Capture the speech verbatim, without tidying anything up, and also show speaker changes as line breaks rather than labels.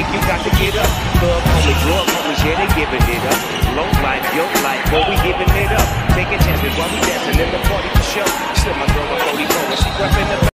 think you got to get up. Thug homies, drug homies, yeah, they giving it up. Low life, yo life, boy, we giving it up. Taking chances while we dancing in the party for show. Slip my girl a forty-four when she repping the